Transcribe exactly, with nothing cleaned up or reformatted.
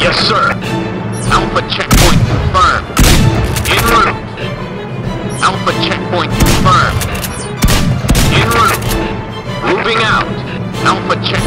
Yes, sir. Alpha checkpoint confirmed. En route. Alpha checkpoint confirmed. En route. Moving out. Alpha checkpoint.